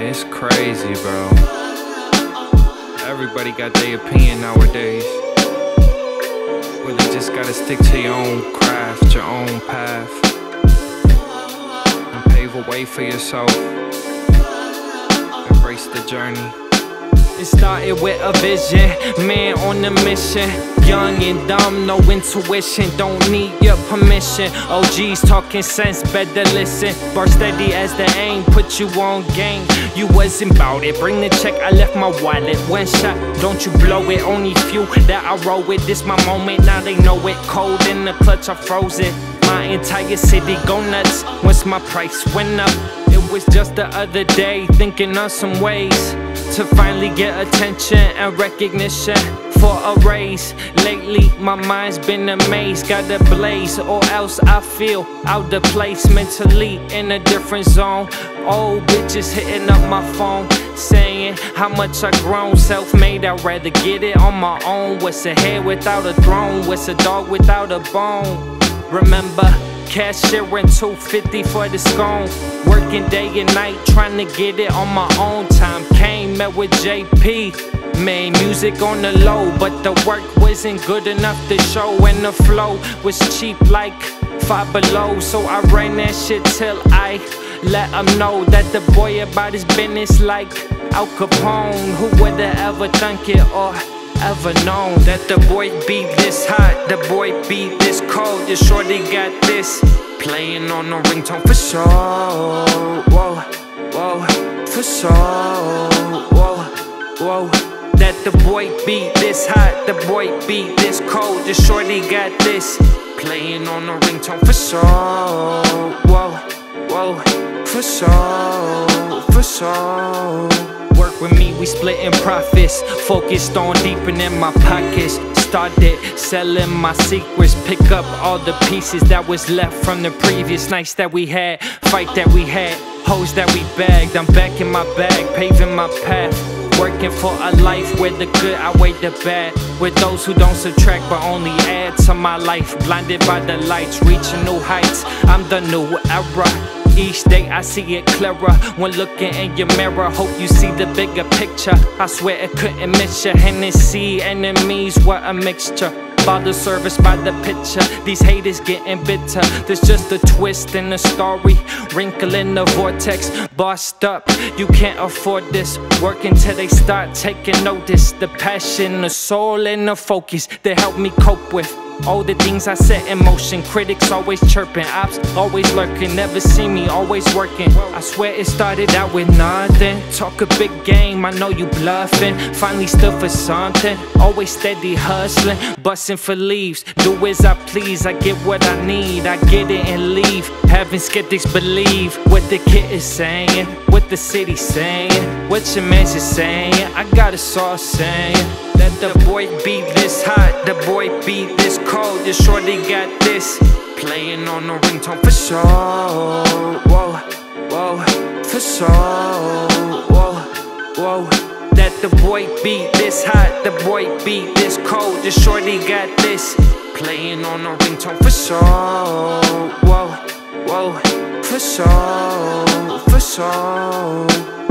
Man, it's crazy, bro. Everybody got their opinion nowadays. Really just gotta stick to your own craft, your own path, and pave a way for yourself. Embrace the journey. It started with a vision, man on a mission. Young and dumb, no intuition, don't need your permission. OGs talking sense, better listen. Bar steady as the aim, put you on game. You wasn't bout it, bring the check, I left my wallet. One shot, don't you blow it, only few that I roll with. This my moment, now they know it. Cold in the clutch, I froze it. My entire city go nuts once my price went up. It was just the other day, thinking of some ways to finally get attention and recognition for a raise. Lately, my mind's been amazed, got a blaze, or else I feel out of place, mentally in a different zone. Old bitches hitting up my phone, saying how much I grown. Self-made, I'd rather get it on my own. What's a head without a throne? What's a dog without a bone? Remember, cashiering $2.50 for the scone. Working day and night, trying to get it on my own. Time came, met with JP. Man, music on the low, but the work wasn't good enough to show. And the flow was cheap like Five Below. So I ran that shit till I let him know that the boy about his business like Al Capone. Who would've ever thunk it or ever known that the boy be this hot, the boy be this cold? Your shorty got this playing on the ringtone for sure. Whoa, whoa, for sure. Whoa, whoa. That the boy be this hot, the boy be this cold. Your shorty got this playing on the ringtone for sure. Whoa, whoa, for sure, for sure. Work with me, we splitting profits. Focused on deepening my pockets. Started selling my secrets. Pick up all the pieces that was left from the previous nights that we had. Fight that we had, hoes that we bagged. I'm back in my bag, paving my path. Working for a life where the good outweigh the bad. With those who don't subtract but only add to my life. Blinded by the lights, reaching new heights. I'm the new era. Each day I see it clearer when looking in your mirror. Hope you see the bigger picture. I swear it couldn't miss you. Hennessy enemies were a mixture. Bottle service by the picture. These haters getting bitter. There's just a twist in the story. Wrinkle in the vortex. Bossed up, you can't afford this. Work until they start taking notice. The passion, the soul, and the focus they help me cope with all the things I set in motion. Critics always chirping, ops always lurking. Never see me, always working. I swear it started out with nothing. Talk a big game, I know you bluffing. Finally stood for something. Always steady hustling, busting for leaves. Do as I please, I get what I need. I get it and leave. Having skeptics believe what the kid is saying, what the city's saying, what your man's is saying. I got us all saying that the boy be this hot, the boy be this cold. Your shorty got this playing on the ringtone for sure. Whoa, whoa, for sure. Whoa, whoa. That the boy be this hot, the boy be this cold. Your shorty got this playing on the ringtone for sure. Whoa, whoa, for sure, for sure.